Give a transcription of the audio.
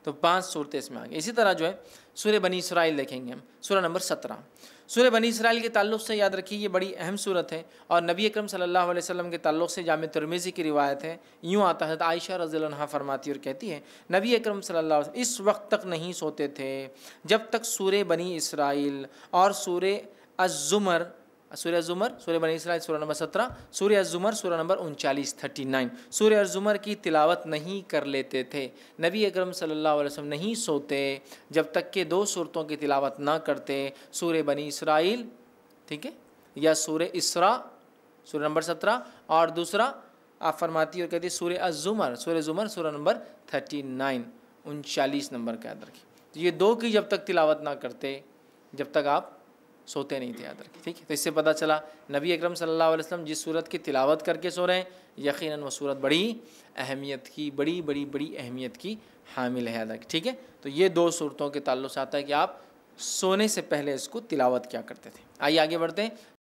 तो 5 सूरतें इसमें आ गई। इसी तरह जो है सूरह बनी इसराइल देखेंगे हम, सूरह नंबर 17। सूरह बनी इसराइल के ताल्लुक़ से याद रखिए ये बड़ी अहम सूरत है और नबी अकरम सल्लल्लाहु अलैहि वसल्लम के ताल्लुक़ से जामे तिर्मिज़ी की रिवायत है। यूँ आता है, आयशा रज़ियल्लाहु अन्हा फरमाती और कहती है नबी अकरम सल्लल्लाहु अलैहि वसल्लम इस वक्त तक नहीं सोते थे जब तक सूरह बनी इसराइल और सूरह अज़्ज़ुमर, सूरह ज़ुमर, सूरह बनी इसराइल सूरह नंबर 17, सूरह अज़्ज़ुमर सूरह नंबर 39, सूरह अज़्ज़ुमर की तिलावत नहीं कर लेते थे। नबी अकरम सल्लल्लाहु अलैहि वसल्लम नहीं सोते जब तक कि 2 सूरतों की तिलावत ना करते, सूरह बनी इसराइल, ठीक है, या सूरह इसरा सूरह नंबर 17, और दूसरा आप फरमाती और कहती है सूरह अज़्ज़ुमर, सूरह ज़ुमर सूरह नंबर 39 नंबर का याद रखिए। तो ये 2 की जब तक तिलावत ना करते जब तक आप सोते नहीं थे, याद रखिए, ठीक है। तो इससे पता चला नबी अकरम सल्लल्लाहु अलैहि वसल्लम जिस सूरत की तिलावत करके सो रहे हैं यकीनन वो सूरत बड़ी अहमियत की बड़ी अहमियत की हामिल है, याद रखिए, ठीक है। तो ये 2 सूरतों के ताल्लुक़ से आता है कि आप सोने से पहले इसको तिलावत क्या करते थे। आइए आगे बढ़ते हैं।